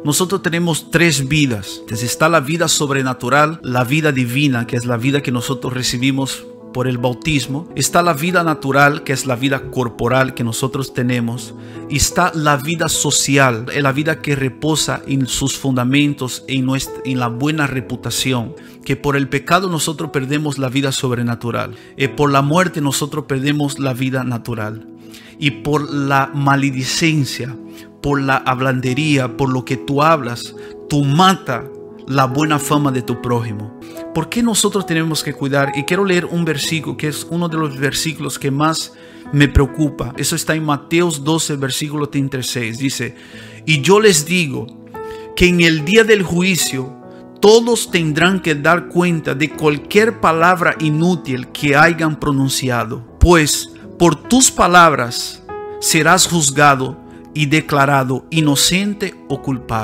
nosotros tenemos tres vidas. Entonces está la vida sobrenatural, la vida divina, que es la vida que nosotros recibimos por el bautismo. Está la vida natural, que es la vida corporal que nosotros tenemos. Y está la vida social, la vida que reposa en sus fundamentos, en la buena reputación. Que por el pecado nosotros perdemos la vida sobrenatural. Por la muerte nosotros perdemos la vida natural. Y por la maledicencia, por la hablandería, por lo que tú hablas, tú matas la buena fama de tu prójimo. ¿Por qué nosotros tenemos que cuidar? Y quiero leer un versículo que es uno de los versículos que más me preocupa. Eso está en Mateos 12, versículo 36. Dice: y yo les digo que en el día del juicio todos tendrán que dar cuenta de cualquier palabra inútil que hayan pronunciado, pues por tus palabras serás juzgado y declarado inocente o culpable.